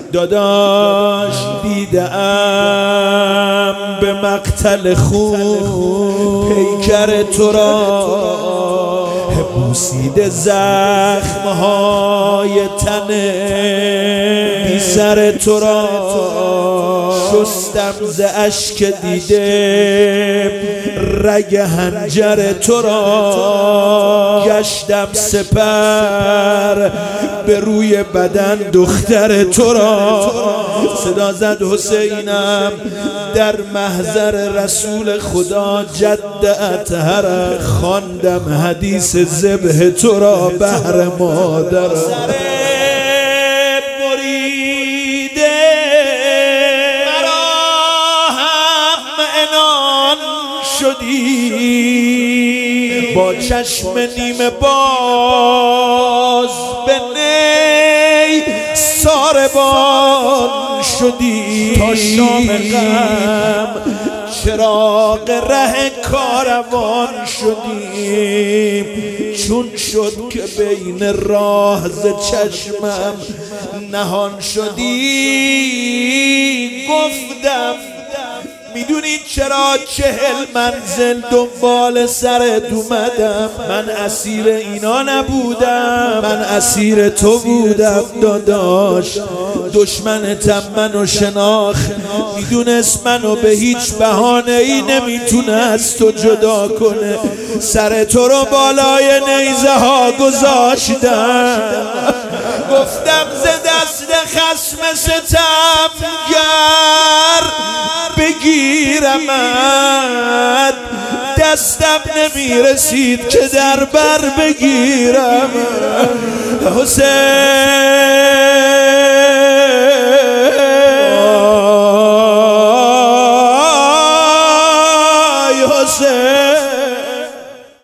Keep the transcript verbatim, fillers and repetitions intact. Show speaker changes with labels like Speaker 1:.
Speaker 1: داداش دیدم به مقتل خون پیکر تو را، بوسیده زخمهای تنه بی سر تو را، شستم ز اشک دیده رگ حنجر تو را، گشتم سپر به روی بدن دختر تو را. صدا زد حسینم در محضر رسول خدا جد اطهر، خواندم حدیث ذبح تو را بهر مادر. سر بریده مرا هم عنان شدی، با چشم نیمه باز به نی ساربان شدی، تا شام غم چراغ ره کاروان شدی. چون شد که بین راه ز چشمم نهان شدی، گفتم میدونی چرا چهل منزل دنبال سرت اومدم؟ من اسیر اینا نبودم، من اسیر تو بودم داداش. دشمنتم منو شناخت، میدونست منو به هیچ بهانه ای نمیتونه از تو جدا کنه. سر تو رو بالای نیزه ها گذاشتم، گفتم ز دست خصم ستمگر بگیرمت، دستم نمیرسید که در بر بگیرم. حسین حسین